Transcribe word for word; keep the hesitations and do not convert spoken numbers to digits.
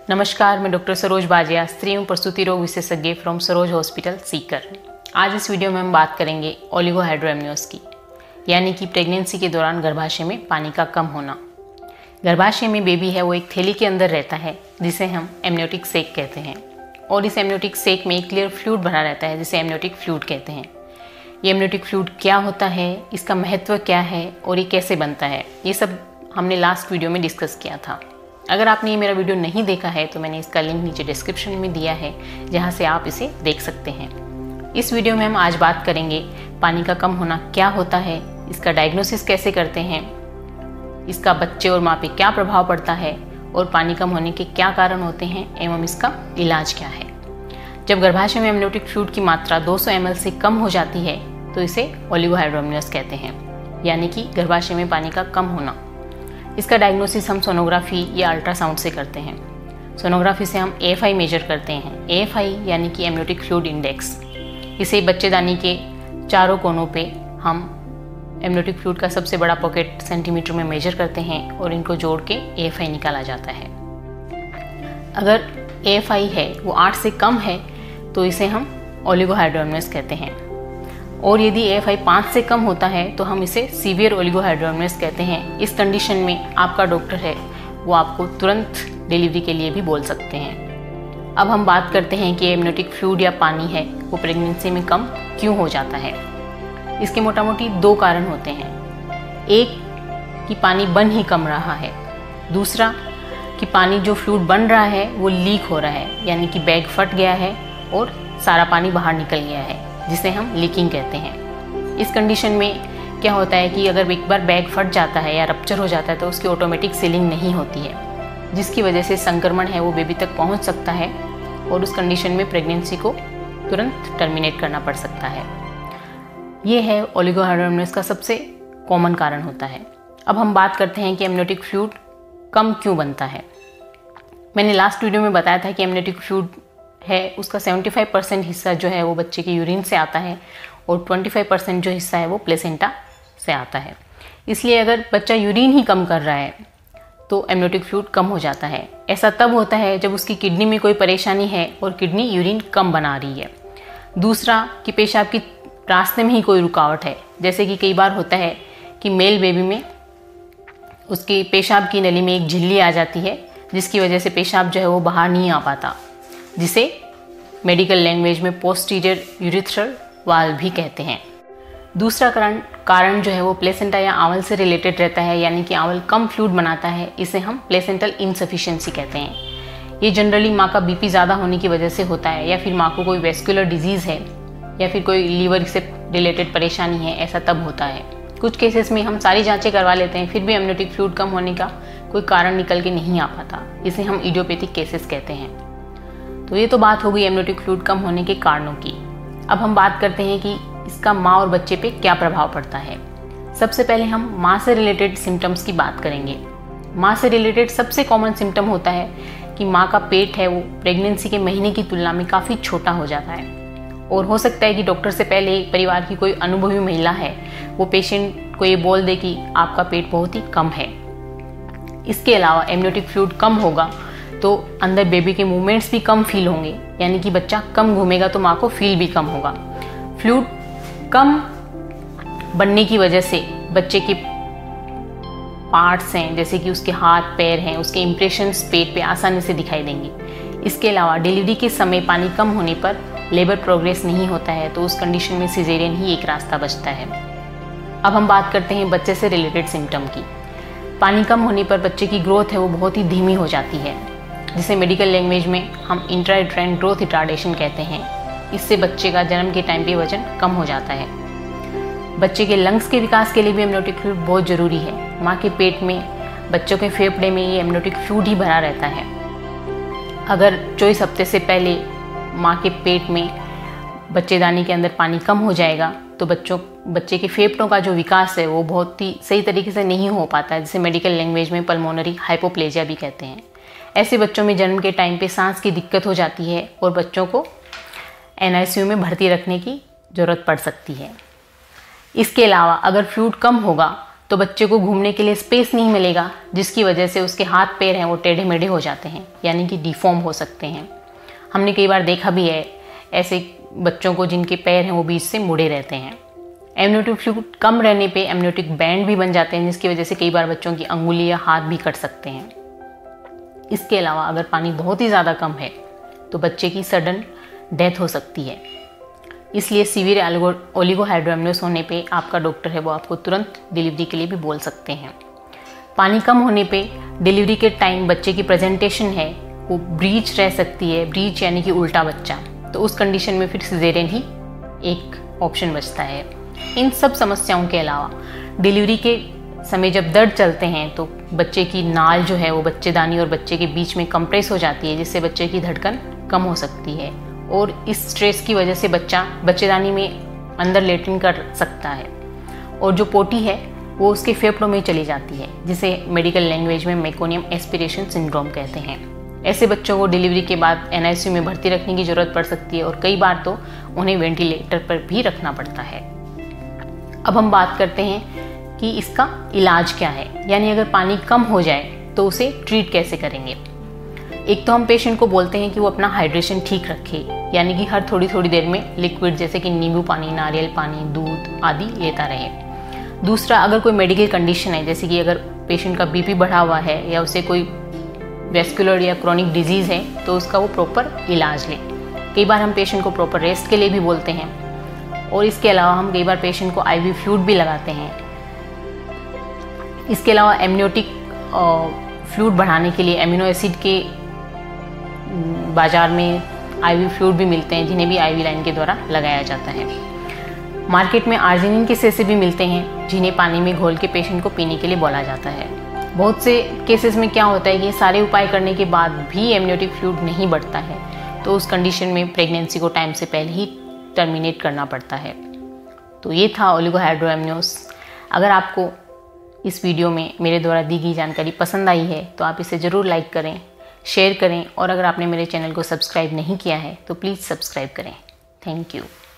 नमस्कार, मैं डॉक्टर सरोज बाजिया, स्त्री एवं प्रसूति रोग विशेषज्ञ फ्रॉम सरोज हॉस्पिटल सीकर। आज इस वीडियो में हम बात करेंगे ओलिगोहाइड्रोएमनियोस की, यानी कि प्रेगनेंसी के दौरान गर्भाशय में पानी का कम होना। गर्भाशय में बेबी है वो एक थैली के अंदर रहता है जिसे हम एमनियोटिक सेक कहते हैं, और इस एमनियोटिक सेक में एक क्लियर फ्लूइड भरा रहता है जिसे एमनियोटिक फ्लूइड कहते हैं। ये एमनियोटिक फ्लूइड क्या होता है, इसका महत्व क्या है और ये कैसे बनता है, ये सब हमने लास्ट वीडियो में डिस्कस किया था। अगर आपने ये मेरा वीडियो नहीं देखा है तो मैंने इसका लिंक नीचे डिस्क्रिप्शन में दिया है, जहाँ से आप इसे देख सकते हैं। इस वीडियो में हम आज बात करेंगे पानी का कम होना क्या होता है, इसका डायग्नोसिस कैसे करते हैं, इसका बच्चे और माँ पे क्या प्रभाव पड़ता है और पानी कम होने के क्या कारण होते हैं एवं इसका इलाज क्या है। जब गर्भाशय में एमनियोटिक फ्लूइड की मात्रा दो सौ एम एल से कम हो जाती है तो इसे ओलिगोहाइड्रोएमनियोस कहते हैं, यानी कि गर्भाशय में पानी का कम होना। इसका डायग्नोसिस हम सोनोग्राफी या अल्ट्रासाउंड से करते हैं। सोनोग्राफी से हम ए एफ आई मेजर करते हैं। ए एफ आई यानी कि एमनियोटिक फ्लूइड इंडेक्स। इसे बच्चेदानी के चारों कोनों पे हम एमनियोटिक फ्लूइड का सबसे बड़ा पॉकेट सेंटीमीटर में मेजर करते हैं और इनको जोड़ के ए एफ आई निकाला जाता है। अगर ए एफ आई है वो आठ से कम है तो इसे हम ओलिगोहाइड्रोएमनियोस कहते हैं, और यदि ए एफ आई पाँच से कम होता है तो हम इसे सीवियर ओलिगोहाइड्रोएमनियोस कहते हैं। इस कंडीशन में आपका डॉक्टर है वो आपको तुरंत डिलीवरी के लिए भी बोल सकते हैं। अब हम बात करते हैं कि एमनियोटिक फ्लूइड या पानी है वो प्रेगनेंसी में कम क्यों हो जाता है। इसके मोटा मोटी दो कारण होते हैं। एक कि पानी बन ही कम रहा है, दूसरा कि पानी जो फ्लूइड बन रहा है वो लीक हो रहा है, यानी कि बैग फट गया है और सारा पानी बाहर निकल गया है, जिसे हम लीकिंग कहते हैं। इस कंडीशन में क्या होता है कि अगर एक बार बैग फट जाता है या रप्चर हो जाता है तो उसकी ऑटोमेटिक सीलिंग नहीं होती है, जिसकी वजह से संक्रमण है वो बेबी तक पहुंच सकता है और उस कंडीशन में प्रेगनेंसी को तुरंत टर्मिनेट करना पड़ सकता है। ये है ओलिगोहाइड्रोएमनियोस का सबसे कॉमन कारण होता है। अब हम बात करते हैं कि एमनियोटिक फ्लूइड कम क्यों बनता है। मैंने लास्ट वीडियो में बताया था कि एमनियोटिक फ्लूइड है उसका पचहत्तर परसेंट हिस्सा जो है वो बच्चे के यूरिन से आता है और पच्चीस परसेंट जो हिस्सा है वो प्लेसेंटा से आता है। इसलिए अगर बच्चा यूरिन ही कम कर रहा है तो एमनियोटिक फ्लूइड कम हो जाता है। ऐसा तब होता है जब उसकी किडनी में कोई परेशानी है और किडनी यूरिन कम बना रही है। दूसरा कि पेशाब की रास्ते में ही कोई रुकावट है, जैसे कि कई बार होता है कि मेल बेबी में उसकी पेशाब की नली में एक झिल्ली आ जाती है जिसकी वजह से पेशाब जो है वो बाहर नहीं आ पाता, जिसे मेडिकल लैंग्वेज में पोस्टीरियर यूरिथ्रल वाल्व भी कहते हैं। दूसरा कारण कारण जो है वो प्लेसेंटा या आंवल से रिलेटेड रहता है, यानी कि आंवल कम फ्लूइड बनाता है, इसे हम प्लेसेंटल इनसफिशिएंसी कहते हैं। ये जनरली माँ का बीपी ज़्यादा होने की वजह से होता है, या फिर माँ को कोई वेस्कुलर डिजीज़ है या फिर कोई लीवर से रिलेटेड परेशानी है, ऐसा तब होता है। कुछ केसेस में हम सारी जाँचें करवा लेते हैं फिर भी एमनियोटिक फ्लूइड कम होने का कोई कारण निकल के नहीं आ पाता, इसे हम इडियोपैथिक केसेस कहते हैं। तो ये तो बात हो गई एमनियोटिक फ्लूइड कम होने के कारणों की। अब हम बात करते हैं कि इसका माँ और बच्चे पे क्या प्रभाव पड़ता है। सबसे पहले हम माँ से रिलेटेड सिम्टम्स की बात करेंगे। माँ से रिलेटेड सबसे कॉमन सिम्टम होता है कि माँ का पेट है वो प्रेगनेंसी के महीने की तुलना में काफ़ी छोटा हो जाता है, और हो सकता है कि डॉक्टर से पहले परिवार की कोई अनुभवी महिला है वो पेशेंट को ये बोल दे कि आपका पेट बहुत ही कम है। इसके अलावा एमनियोटिक फ्लूइड कम होगा तो अंदर बेबी के मूवमेंट्स भी कम फील होंगे, यानी कि बच्चा कम घूमेगा तो माँ को फील भी कम होगा। फ्लूइड कम बनने की वजह से बच्चे के पार्ट्स हैं, जैसे कि उसके हाथ पैर हैं, उसके इंप्रेशंस पेट पे आसानी से दिखाई देंगे। इसके अलावा डिलीवरी के समय पानी कम होने पर लेबर प्रोग्रेस नहीं होता है, तो उस कंडीशन में सिजेरियन ही एक रास्ता बचता है। अब हम बात करते हैं बच्चे से रिलेटेड सिम्टम की। पानी कम होने पर बच्चे की ग्रोथ है वो बहुत ही धीमी हो जाती है, जिसे मेडिकल लैंग्वेज में हम इंट्रा-यूट्राइन ग्रोथ रिटार्डेशन कहते हैं। इससे बच्चे का जन्म के टाइम पे वजन कम हो जाता है। बच्चे के लंग्स के विकास के लिए भी एमनियोटिक फ्लूइड बहुत ज़रूरी है। माँ के पेट में बच्चों के फेफड़े में ये एमनियोटिक फ्लूइड ही भरा रहता है। अगर चौबीस हफ्ते से पहले माँ के पेट में बच्चेदानी के अंदर पानी कम हो जाएगा तो बच्चों बच्चे के फेफड़ों का जो विकास है वो बहुत ही सही तरीके से नहीं हो पाता है, जिसे मेडिकल लैंग्वेज में पल्मोनरी हाइपोप्लेजिया भी कहते हैं। ऐसे बच्चों में जन्म के टाइम पे सांस की दिक्कत हो जाती है और बच्चों को एन आई सी यू में भर्ती रखने की ज़रूरत पड़ सकती है। इसके अलावा अगर फ्लूइड कम होगा तो बच्चे को घूमने के लिए स्पेस नहीं मिलेगा, जिसकी वजह से उसके हाथ पैर हैं वो टेढ़े मेढ़े हो जाते हैं, यानी कि डिफॉर्म हो सकते हैं। हमने कई बार देखा भी है ऐसे बच्चों को जिनके पैर हैं वो बीच से मुड़े रहते हैं। एमनियोटिक फ्लूइड कम रहने पे एमनियोटिक बैंड भी बन जाते हैं, जिसकी वजह से कई बार बच्चों की अंगुली या हाथ भी कट सकते हैं। इसके अलावा अगर पानी बहुत ही ज़्यादा कम है तो बच्चे की सडन डेथ हो सकती है। इसलिए सीवियर ओलिगोहाइड्रोएमनियोस होने पे आपका डॉक्टर है वो आपको तुरंत डिलीवरी के लिए भी बोल सकते हैं। पानी कम होने पे डिलीवरी के टाइम बच्चे की प्रेजेंटेशन है वो ब्रीच रह सकती है, ब्रीच यानी कि उल्टा बच्चा, तो उस कंडीशन में फिर सिजेरियन ही एक ऑप्शन बचता है। इन सब समस्याओं के अलावा डिलीवरी के समय जब दर्द चलते हैं तो बच्चे की नाल जो है वो बच्चेदानी और बच्चे के बीच में कंप्रेस हो जाती है, जिससे बच्चे की धड़कन कम हो सकती है और इस स्ट्रेस की वजह से बच्चा बच्चेदानी में अंदर लेटरिन कर सकता है और जो पोटी है वो उसके फेफड़ों में चली जाती है, जिसे मेडिकल लैंग्वेज में मेकोनियम एस्पिरेशन सिंड्रोम कहते हैं। ऐसे बच्चों को डिलीवरी के बाद एन आई सी यू में भर्ती रखने की ज़रूरत पड़ सकती है और कई बार तो उन्हें वेंटिलेटर पर भी रखना पड़ता है। अब हम बात करते हैं कि इसका इलाज क्या है, यानी अगर पानी कम हो जाए तो उसे ट्रीट कैसे करेंगे। एक तो हम पेशेंट को बोलते हैं कि वो अपना हाइड्रेशन ठीक रखे, यानी कि हर थोड़ी थोड़ी देर में लिक्विड जैसे कि नींबू पानी, नारियल पानी, दूध आदि लेता रहे। दूसरा, अगर कोई मेडिकल कंडीशन है जैसे कि अगर पेशेंट का बीपी बढ़ा हुआ है या उसे कोई वेस्कुलर या क्रोनिक डिजीज़ है तो उसका वो प्रॉपर इलाज ले। कई बार हम पेशेंट को प्रॉपर रेस्ट के लिए भी बोलते हैं और इसके अलावा हम कई बार पेशेंट को आईवी फ्लूइड भी लगाते हैं। इसके अलावा एमनियोटिक फ्लूइड बढ़ाने के लिए एमिनो एसिड के बाज़ार में आईवी फ्लूइड भी मिलते हैं, जिन्हें भी आईवी लाइन के द्वारा लगाया जाता है। मार्केट में आर्जिनिन के सेसे भी मिलते हैं, जिन्हें पानी में घोल के पेशेंट को पीने के लिए बोला जाता है। बहुत से केसेस में क्या होता है कि सारे उपाय करने के बाद भी एमनियोटिक फ्लूइड नहीं बढ़ता है, तो उस कंडीशन में प्रेगनेंसी को टाइम से पहले ही टर्मिनेट करना पड़ता है। तो ये था ओलिगोहाइड्रोएमनियोस। अगर आपको इस वीडियो में मेरे द्वारा दी गई जानकारी पसंद आई है तो आप इसे ज़रूर लाइक करें, शेयर करें और अगर आपने मेरे चैनल को सब्सक्राइब नहीं किया है तो प्लीज़ सब्सक्राइब करें। Thank you.